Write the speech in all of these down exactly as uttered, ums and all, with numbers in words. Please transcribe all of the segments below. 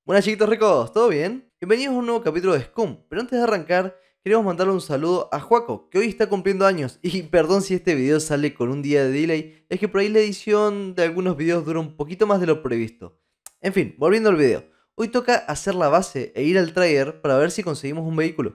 Buenas chiquitos ricos, ¿todo bien? Bienvenidos a un nuevo capítulo de Scum, pero antes de arrancar, queremos mandarle un saludo a Joaco, que hoy está cumpliendo años, y perdón si este video sale con un día de delay, es que por ahí la edición de algunos videos dura un poquito más de lo previsto. En fin, volviendo al video, hoy toca hacer la base e ir al trader para ver si conseguimos un vehículo.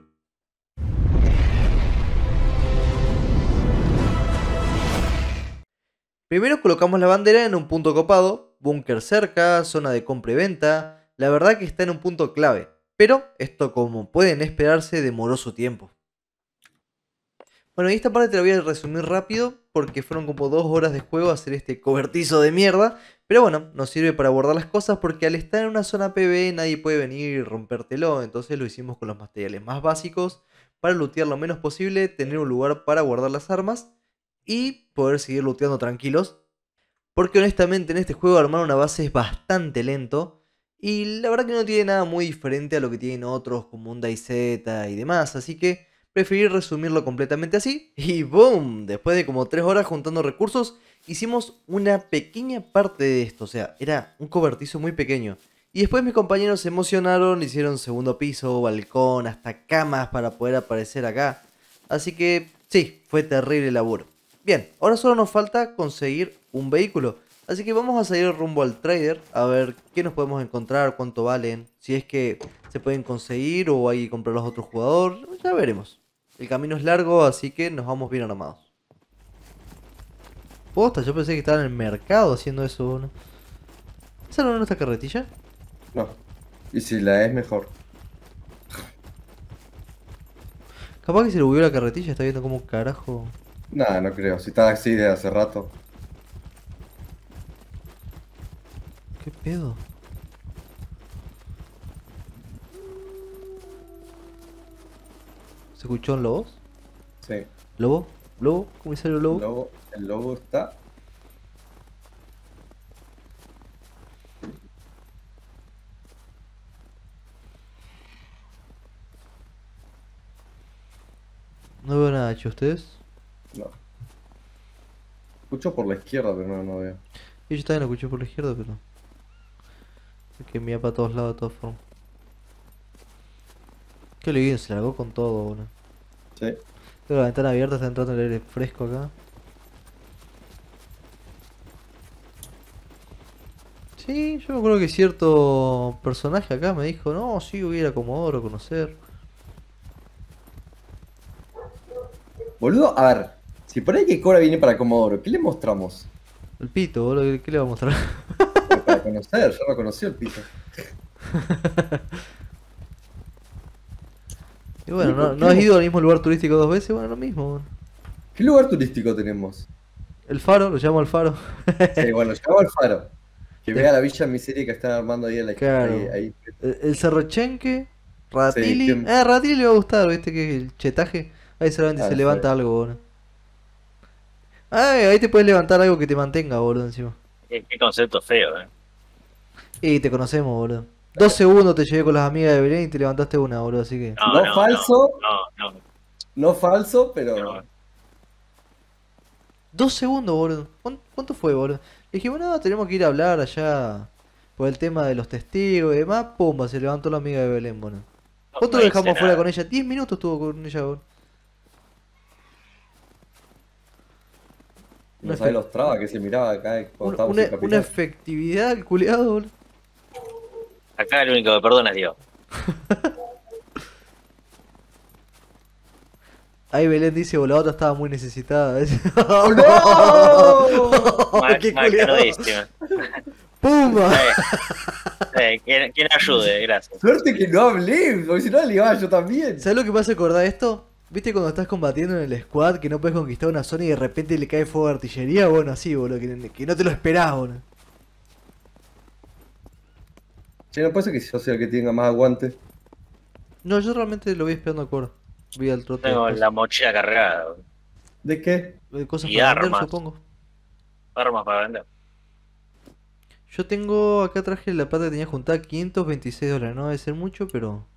Primero colocamos la bandera en un punto copado, búnker cerca, zona de compra y venta. La verdad que está en un punto clave, pero esto, como pueden esperarse, demoró su tiempo. Bueno, y esta parte te la voy a resumir rápido porque fueron como dos horas de juego hacer este cobertizo de mierda. Pero bueno, nos sirve para guardar las cosas porque al estar en una zona PvE nadie puede venir y rompértelo. Entonces lo hicimos con los materiales más básicos para lootear lo menos posible, tener un lugar para guardar las armas y poder seguir looteando tranquilos. Porque honestamente en este juego armar una base es bastante lento. Y la verdad que no tiene nada muy diferente a lo que tienen otros como un DayZ y demás. Así que preferí resumirlo completamente así. Y ¡boom! Después de como tres horas juntando recursos, hicimos una pequeña parte de esto. O sea, era un cobertizo muy pequeño. Y después mis compañeros se emocionaron, hicieron segundo piso, balcón, hasta camas para poder aparecer acá. Así que sí, fue terrible laburo. Bien, ahora solo nos falta conseguir un vehículo. Así que vamos a salir rumbo al trader a ver qué nos podemos encontrar, cuánto valen, si es que se pueden conseguir o hay que comprarlos a otro jugador, ya veremos. El camino es largo, así que nos vamos bien armados. Posta, yo pensé que estaban en el mercado haciendo eso, ¿no? ¿Esa no es nuestra carretilla? No. Y si la es mejor. Capaz que se le bugueó la carretilla, está viendo cómo carajo. Nada, no creo. Si está así de hace rato. ¿Qué pedo? ¿Se escuchó en lobos? Sí. ¿Lobo? ¿Lobo? ¿Comisario El Lobo? lobo, el lobo está. No veo nada, che, ¿ustedes? No. Escucho por la izquierda, pero no, no veo. Y yo también lo escuché por la izquierda, pero... es que mira para todos lados de todas formas. Qué lindo, se largó con todo, boludo. Sí. Tengo la ventana abierta, está entrando el aire fresco acá. Sí, yo me acuerdo que cierto personaje acá me dijo, no, sí, voy a ir a Comodoro a conocer. Boludo, a ver. Si por ahí que Cora viene para Comodoro, ¿qué le mostramos? El pito, boludo, ¿qué, qué le va a mostrar? Pero para conocer, yo no conocí el piso. Y bueno, Nico, ¿no, ¿qué no le has ido mos- al mismo lugar turístico dos veces? Bueno, lo mismo, boludo. ¿Qué lugar turístico tenemos? El faro, lo llamo el faro. Sí, bueno, llegamos al faro. Que Des- vea la villa miseria que están armando ahí a la izquierda. Ahí, claro. ahí. El, el Cerro Chenque, Sí, Ratili. ¿qué? Ah, Ratili le va a gustar, viste que el chetaje. Ahí solamente se Ah, sí. levanta algo, boludo. Ay, ahí te puedes levantar algo que te mantenga, boludo, encima. Qué, qué concepto feo, ¿eh? Y te conocemos, boludo. Dos segundos te llevé con las amigas de Belén y te levantaste una, boludo, así que... No, No no, no, falso, no, no, no falso, no. pero. Dos segundos, boludo. ¿Cuán- ¿Cuánto fue, boludo? Le dije, bueno, tenemos que ir a hablar allá por el tema de los testigos y demás. Pumba, se levantó la amiga de Belén, boludo. No, ¿Cuánto no lo hice dejamos fuera con nada. ella? Diez minutos estuvo con ella, boludo. Una, No sabes efec- los trabas que se miraba acá cuando una, estábamos una, en una Capital. efectividad, el culiado, boludo. Acá el único que perdona es Dios. Ahí Belén dice, o la otra estaba muy necesitada. ¡Oh, no! Mal, ¡Qué mal culiado! canudísimo. ¡Pumba! Eh, eh, ¿quién, quién ayude? Gracias. Suerte que no hablé, porque si no le iba yo también. ¿Sabes lo que me hace acordar esto? ¿Viste cuando estás combatiendo en el squad que no puedes conquistar una zona y de repente le cae fuego de artillería? Bueno, así, boludo, que, que no te lo esperás, boludo. Che, no puede ser que yo sea el que tenga más aguante. No, yo realmente lo voy esperando a Coro. Voy al trote Tengo después. la mochila cargada, boludo. ¿De qué? Eh, Cosas Y para vender, armas. supongo. Armas para vender. Yo tengo, acá traje la plata que tenía juntada, quinientos veintiséis dólares. No debe ser mucho, pero...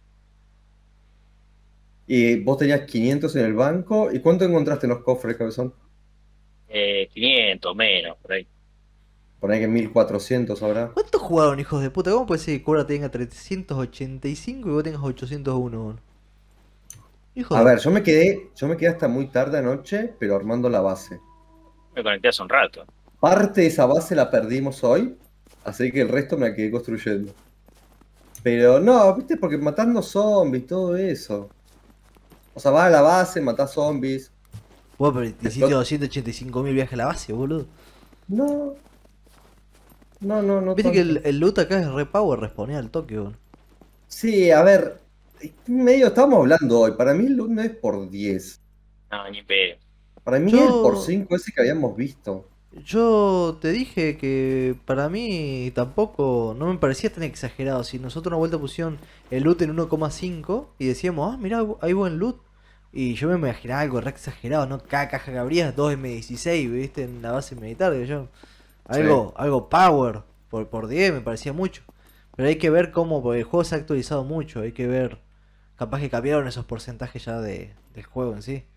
Y vos tenías quinientos en el banco. ¿Y cuánto encontraste en los cofres, cabezón? Eh, quinientos menos, por ahí. Poné que mil cuatrocientos ahora. ¿Cuántos jugaron, hijos de puta? ¿Cómo puede ser que Cobra tenga trescientos ochenta y cinco y vos tengas ochocientos uno, boludo? Hijo A de... ver, yo me quedé, yo me quedé hasta muy tarde anoche, pero armando la base. Me conecté hace un rato. Parte de esa base la perdimos hoy, así que el resto me la quedé construyendo. Pero no, viste, porque matando zombies, todo eso. O sea, vas a la base, matás zombies. Vos pero te hiciste Explota- doscientos ochenta y cinco mil viajes a la base, boludo. No, no, no, no Viste que el, tanto. el loot acá es re power, responía al toque, boludo. Sí, a ver, medio estábamos hablando hoy. Para mí el loot no es por diez. No, ni pedo. Para mí es por Yo... cinco ese que habíamos visto. Yo te dije que para mí tampoco no me parecía tan exagerado. Si nosotros una vuelta pusieron el loot en uno coma cinco y decíamos, ah, mirá, hay buen loot. Y yo me imaginaba algo re exagerado, ¿no? Cada caja que abrías, dos eme dieciséis, ¿viste? En la base militar, digo yo. Sí. Algo, algo power, por, por diez me parecía mucho. Pero hay que ver cómo, porque el juego se ha actualizado mucho, hay que ver. Capaz que cambiaron esos porcentajes ya de, del juego en sí.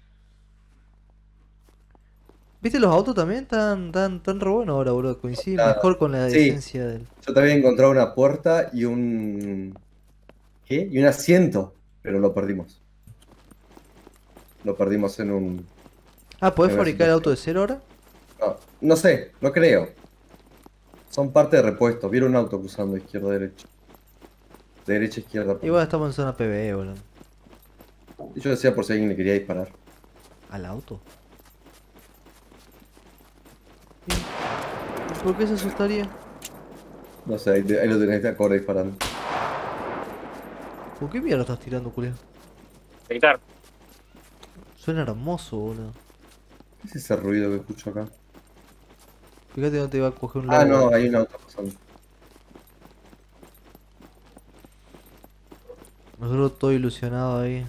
¿Viste los autos también? Tan, tan, tan re buenos ahora, boludo. Coincide Nada. mejor con la Sí, esencia del. yo también encontré una puerta y un... ¿Qué? Y un asiento, pero lo perdimos. Lo perdimos en un... Ah, ¿podés en una fabricar el auto de situación. cero ahora? No, no sé, no creo. Son parte de repuesto. Vieron un auto cruzando izquierda-derecha. Derecha-izquierda. Igual estamos en zona PvE, boludo. Y yo decía por si alguien le quería disparar. ¿Al auto? ¿Y por qué se asustaría? No sé, ahí, ahí lo tenés a Cobra disparando. ¿Por qué mierda estás tirando, culiao? Gritar. Suena hermoso, boludo. ¿Qué es ese ruido que escucho acá? Fíjate dónde te va a coger un Ah, lobo. no, hay un auto pasando. Nosotros todo ilusionado ahí.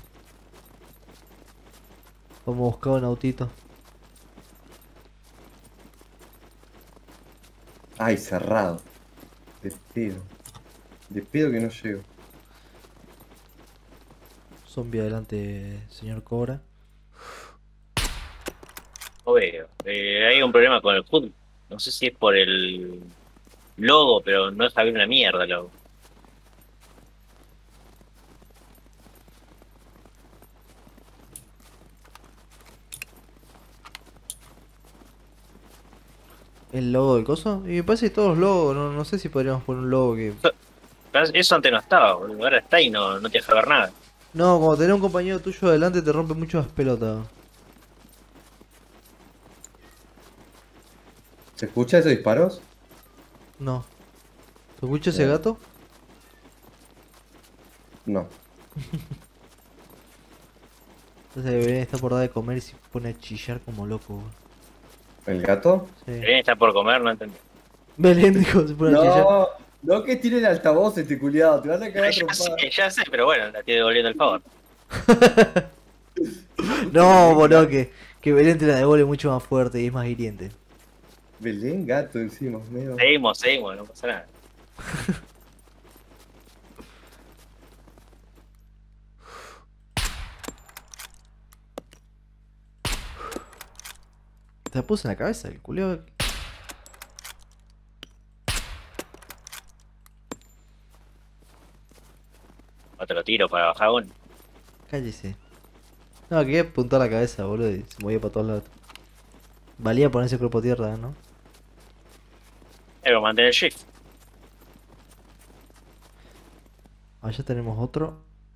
Vamos a buscar un autito. Ay, cerrado. De pedo. De pedo que no llego. Zombie adelante, señor Cobra. No veo. Eh, hay un problema con el H U D. No sé si es por el logo, pero no está bien una mierda el logo. ¿El logo del coso? Y me parece que todos los logos, no, no sé si podríamos poner un logo que... Eso antes no estaba, boludo. Ahora está y no, no te deja ver nada. No, como tener un compañero tuyo adelante te rompe mucho las pelotas. ¿Se escucha esos disparos? No. ¿Se escucha ese Bien. gato? No. Entonces debería estar por dar de comer y se pone a chillar como loco, boludo. ¿El gato? Sí. Belén está por comer, no entendí. Belén dijo, se pone a chillar. No, no que tiene el altavoz este culiado, te van a cagar a Ya sé, trompar. ya sé, pero bueno, la estoy devolviendo el favor. No, boludo, que, que Belén te la devuelve mucho más fuerte y es más hiriente. Belén, gato encima, medio. Seguimos, seguimos, no pasa nada. Te la puse en la cabeza, el culeo. No te lo tiro para bajar uno. Cállese. No, quería apuntar la cabeza, boludo, y se movía para todos lados. Valía ponerse cuerpo a tierra, ¿no? Debo mantener el shift. Allá tenemos otro.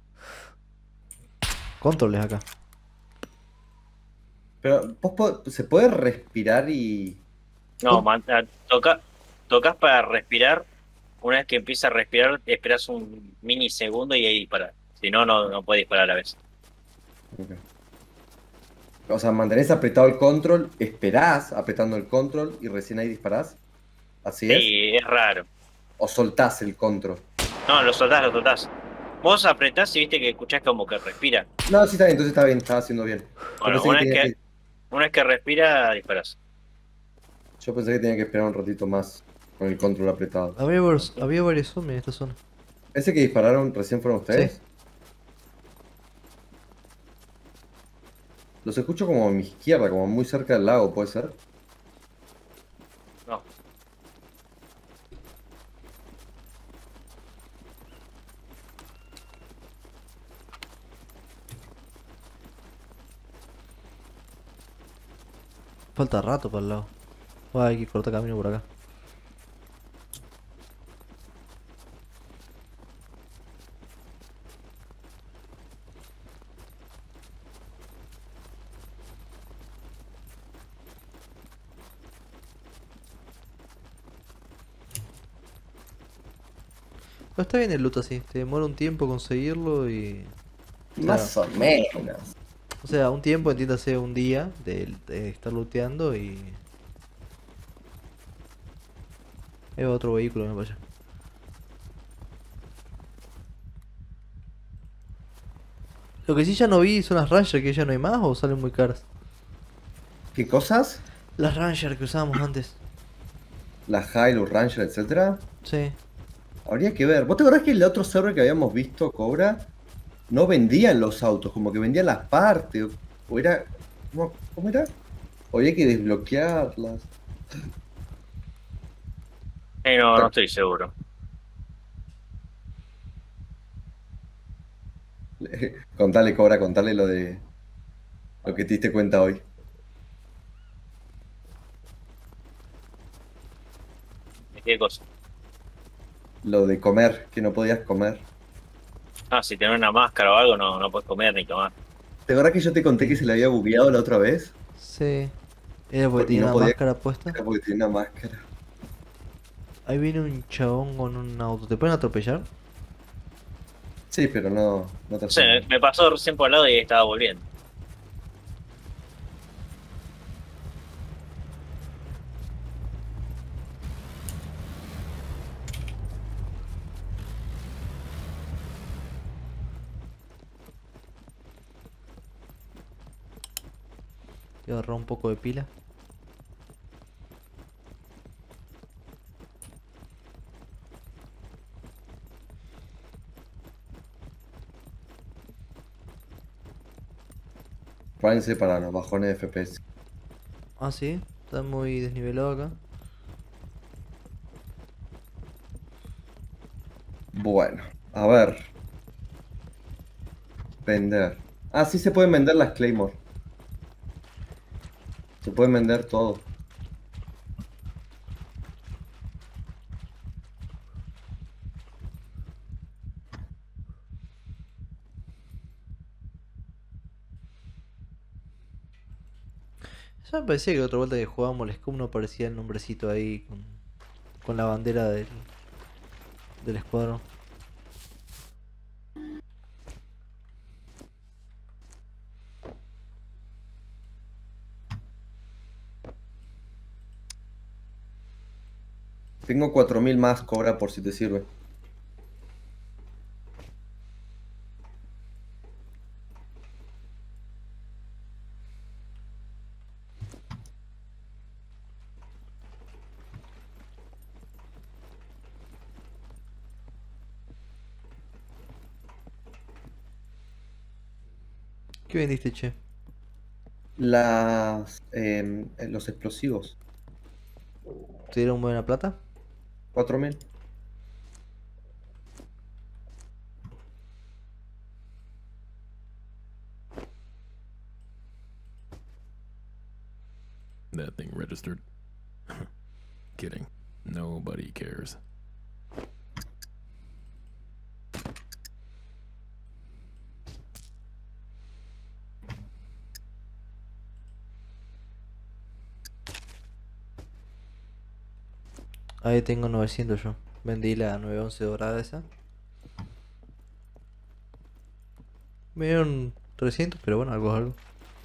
Controles acá. Pero, ¿vos po- ¿se puede respirar y...? No, ¿Cómo? man, a- toca, tocas para respirar. Una vez que empieza a respirar, esperas un minisegundo y ahí disparar. Si no, no, no puedes disparar a la vez. Ok. O sea, mantenés apretado el control, esperás apretando el control y recién ahí disparás. ¿Así es? Sí, es raro. ¿O soltás el control? No, lo soltás, lo soltás. Vos apretás y viste que escuchás como que respira. No, sí está bien, entonces está bien, estaba haciendo bien. Yo Bueno, pensé una que vez tenía que, que, una vez que respira, disparás. yo pensé que tenía que esperar un ratito más con el control apretado. Había, varios- había varios zombies en esta zona. ¿Ese que dispararon recién fueron ustedes? Sí. Los escucho como a mi izquierda, como muy cerca del lago, ¿puede ser? No. Falta rato para el lado. Bueno, hay que cortar camino por acá. Pero está bien el loot así, te demora un tiempo conseguirlo y... Más o menos. O sea, un tiempo, entiéndase un día de, de estar looteando y... Hay otro vehículo, me parece. Lo que sí ya no vi son las Ranger, que ya no hay más o salen muy caras. ¿Qué cosas? Las Ranger que usábamos antes. La Hilux Ranger, etcétera. Sí. Habría que ver. ¿Vos te acordás que el otro server que habíamos visto, Cobra, no vendían los autos, como que vendían las partes? O era. no, ¿Cómo era? O había que desbloquearlas. Eh, no, no estoy seguro. Contale, Cobra, contale lo de. Lo que te diste cuenta hoy. ¿Qué cosa? Lo de comer, que no podías comer. Ah, si tenés una máscara o algo, no, no puedes comer ni tomar. ¿Te acordás que yo te conté que se le había bugueado la otra vez? Sí. Era porque Y tenía no una podía- máscara puesta. Era porque tenía una máscara. Ahí viene un chabón con un auto. ¿Te pueden atropellar? Sí, pero no, no te No sé, me, hacen- me pasó recién por al lado y estaba volviendo. Voy a agarrar un poco de pila. Prepárense para los bajones de F P S. Ah, sí. Está muy desnivelado acá. Bueno, a ver. Vender. Ah, sí se pueden vender las Claymore. Se pueden vender todo. Ya me parecía que la otra vuelta que jugábamos el Scum no aparecía el nombrecito ahí con, con la bandera del, del escuadrón. Tengo cuatro mil más, Cobra, por si te sirve. ¿Qué vendiste, che? Las, em, eh, los explosivos. ¿Te dieron buena plata? cuatro mil. That thing registered. Kidding. Nobody cares. Ahí tengo novecientos yo. Vendí la nueve once dorada esa. Me dieron trescientos, pero bueno, algo es algo.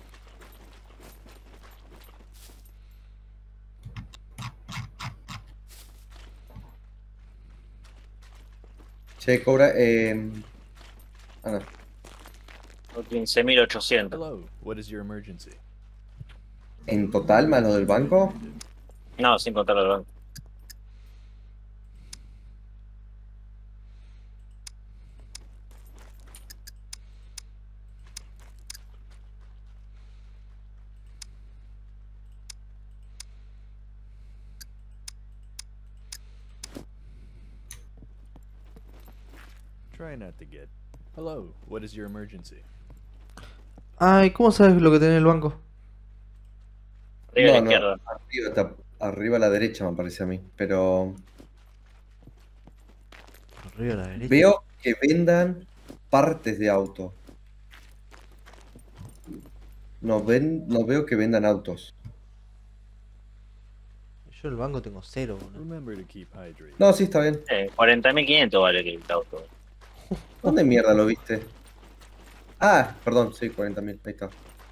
Che, Cobra, em, ah, no. quince mil ochocientos. Hello, what is your emergency? En total, más lo del banco. No, sin contar el banco. Try not to get. Hello, what is your emergency? Ay, ¿cómo sabes lo que tenés en el banco? Arriba a la No, no, izquierda. arriba, está- arriba a la derecha me parece a mí. Pero Arriba a la derecha. veo que vendan partes de auto. No, ven, no veo que vendan autos. Yo en el banco tengo cero, boludo. Remember to keep hydrated. No, sí, está bien. Eh, cuarenta mil quinientos vale el auto. ¿Dónde mierda lo viste? Ah, perdón, sí, cuarenta mil, ahí está.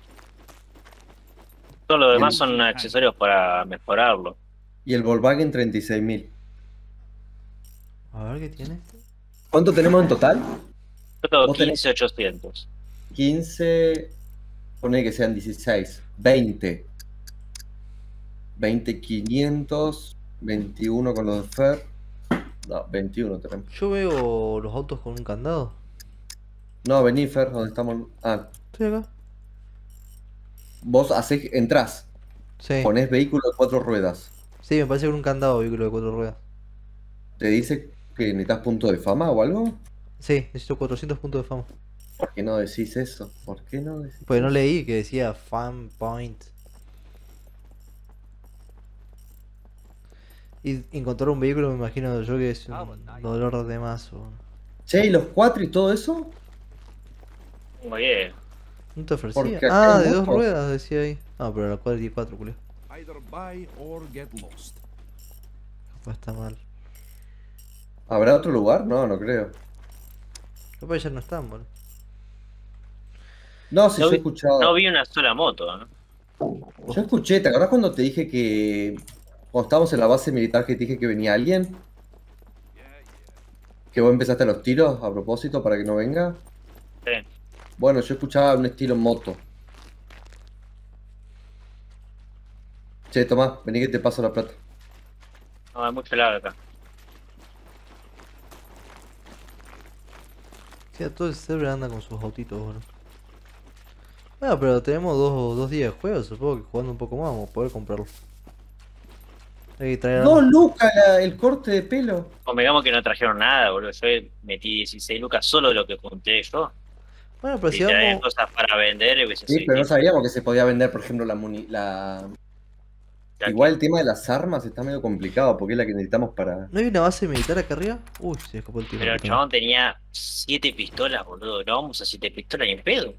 Todo lo demás El- son accesorios para mejorarlo. Y el Volkswagen treinta y seis mil. A ver qué tiene. ¿Cuánto tenemos en total? Yo tengo Vos tenés- quince ochocientos. quince, pone que sean dieciséis, veinte. veinte quinientos, veintiuno con los de Fer. No, veintiuno tenemos. Yo veo los autos con un candado. No, vení Fer, ¿dónde estamos? Ah, Estoy acá. vos hacés, entrás, Sí. ponés vehículo de cuatro ruedas. Sí, me parece con un candado vehículo de cuatro ruedas. ¿Te dice que necesitas punto de fama o algo? Sí, necesito cuatrocientos puntos de fama. ¿Por qué no decís eso? ¿Por qué no decís Pues no eso? leí que decía fan point. Y encontrar un vehículo me imagino yo que es un dolor de más. O... Che, ¿y los cuatro y todo eso? Muy bien. ¿No te ofrecía? Porque acá Ah, hay de dos motos. ruedas decía ahí. Ah, pero la cuadra tiene cuatro, culé. Either buy or get lost. Capaz está mal. ¿Habrá otro lugar? No, no creo. Capaz ya no están, boludo. No, si No yo vi- he escuchado. No vi una sola moto, ¿no? Yo escuché, ¿te acordás cuando te dije que. Cuando estábamos en la base militar que te dije que venía alguien? Que vos empezaste los tiros a propósito para que no venga. Sí. Bueno, yo escuchaba un estilo moto. Che, Tomás, vení que te paso la plata. No, hay mucho lado acá. Sí, a todo el server anda con sus autitos, boludo. Bueno, pero tenemos dos, dos días de juego, supongo que jugando un poco más vamos a poder comprarlo. Hay que traer Dos armas. lucas la- el corte de pelo. Convengamos que no trajeron nada, boludo. Yo metí dieciséis lucas solo de lo que junté yo. Bueno, pero Y si traer vamos... cosas para vender y hubiese Sí, sido pero no distinto. sabíamos que se podía vender, por ejemplo, la muni. La... Ya Igual que- el tema de las armas está medio complicado porque es la que necesitamos para. ¿No hay una base militar acá arriba? Uy, se escapó el tiro. Pero el puta chabón tenía siete pistolas, boludo. No vamos a siete pistolas ni en pedo.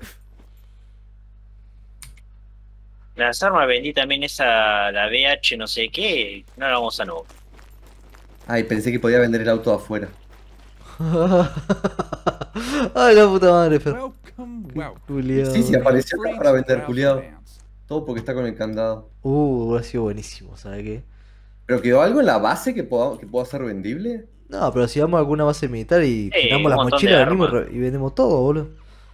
Las armas vendí también esa, la B H no sé qué. No la vamos a no. Ay, pensé que podía vender el auto afuera. madre. Ay, la puta madre, Fer. Welcome, Qué welcome. culiado. Sí, sí, apareció acá para vender, Ralph culiado. Vance. Todo porque está con el candado. Uh, hubiera sido buenísimo, ¿sabes qué? ¿Pero quedó algo en la base que pueda, que pueda ser vendible? No, pero si vamos a alguna base militar y Eh, tiramos un las montón de mochilas venimos y armas. re- y vendemos todo, boludo.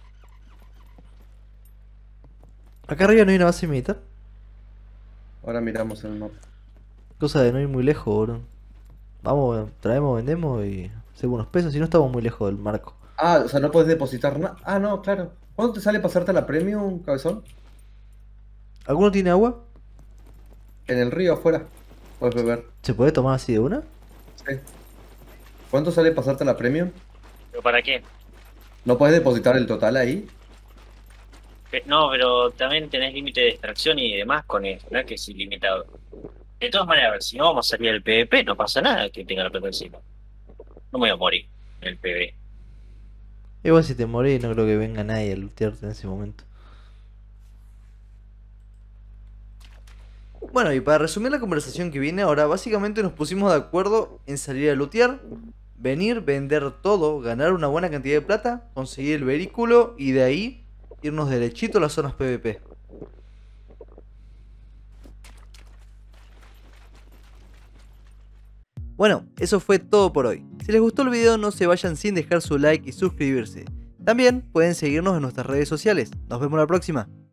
Acá arriba no hay una base militar. Ahora miramos el mapa. Cosa de no ir muy lejos, boludo. Vamos, traemos, vendemos y hacemos unos pesos. Si no estamos muy lejos del marco. Ah, o sea, no puedes depositar nada. Ah, no, claro. ¿Cuánto te sale pasarte la premium, cabezón? ¿Alguno tiene agua? En el río afuera. Puedes beber. ¿Se puede tomar así de una? Sí. ¿Cuánto sale pasarte la premium? ¿Pero para qué? ¿No puedes depositar el total ahí? Eh, No, pero también tenés límite de extracción y demás con esto, no es que es ilimitado. De todas maneras, si no vamos a salir del PvP, no pasa nada que tenga la plata encima. No me voy a morir en el PvP. Igual si te morís no creo que venga nadie a lootearte en ese momento. Bueno, y para resumir la conversación que viene ahora, básicamente nos pusimos de acuerdo en salir a lootear, venir, vender todo, ganar una buena cantidad de plata, conseguir el vehículo y de ahí irnos derechito a las zonas PvP. Bueno, eso fue todo por hoy. Si les gustó el video no se vayan sin dejar su like y suscribirse. También pueden seguirnos en nuestras redes sociales. Nos vemos la próxima.